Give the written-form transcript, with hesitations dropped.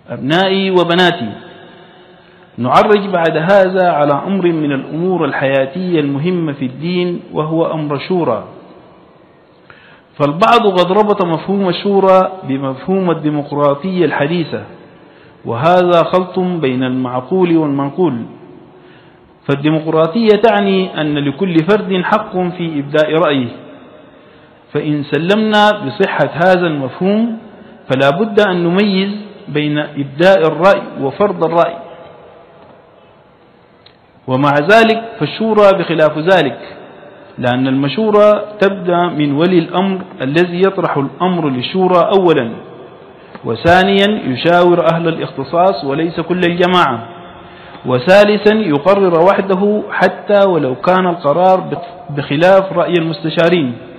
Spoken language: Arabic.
أبنائي وبناتي، نعرج بعد هذا على أمر من الأمور الحياتية المهمة في الدين، وهو أمر الشورى. فالبعض قد ربط مفهوم الشورى بمفهوم الديمقراطية الحديثة، وهذا خلط بين المعقول والمنقول. فالديمقراطية تعني أن لكل فرد حق في إبداء رأيه، فإن سلمنا بصحة هذا المفهوم فلا بد أن نميز بين إبداء الرأي وفرض الرأي، ومع ذلك فالشورى بخلاف ذلك، لأن المشورة تبدأ من ولي الأمر الذي يطرح الأمر للشورى أولا، وثانيا يشاور أهل الاختصاص وليس كل الجماعة، وثالثا يقرر وحده حتى ولو كان القرار بخلاف رأي المستشارين.